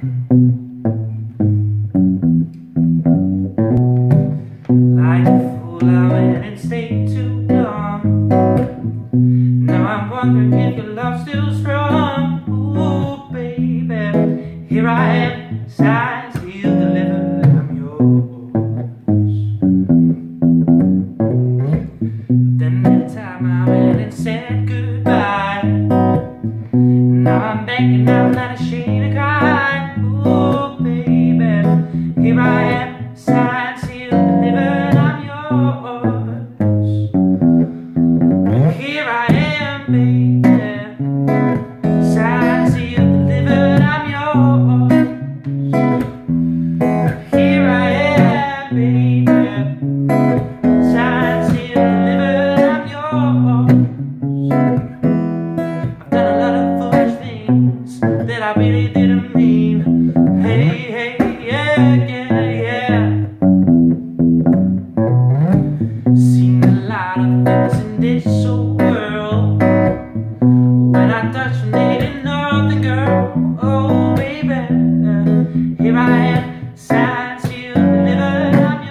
Like a fool, I went and stayed too long. Now I'm wondering if your love's still strong. Ooh, baby, here I am, signed, sealed, delivered, I'm yours. Then that time I went and said goodbye. Now I'm begging, I'm not ashamed to cry. Ooh, baby, here I am, signed, sealed, delivered, I'm yours. Here I am, baby, signed, sealed, delivered, I'm yours. Here I am, baby, signed, sealed, delivered, I'm yours. I've done a lot of foolish things that I really didn't mean. Hey, hey, yeah, yeah, yeah. Seen a lot of things in this old world. When I touched them, they didn't know the girl. Oh, baby, here I am, signed, sealed, delivered, I'm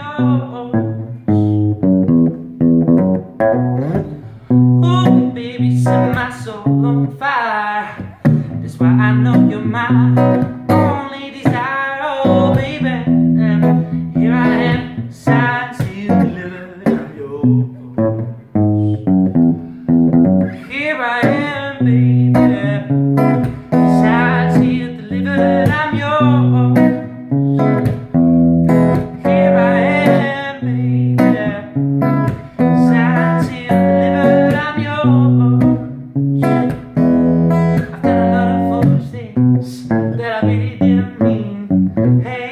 yours. Oh, baby, set my soul on fire. That's why I know you're my only desire. Oh, baby, here I am, signed, sealed, delivered, I'm yours. Here I am, baby, signed, sealed, delivered, I'm yours. Here I am, baby, signed, sealed, delivered, I'm yours. I've done a lot of foolish things that I really didn't mean. Hey,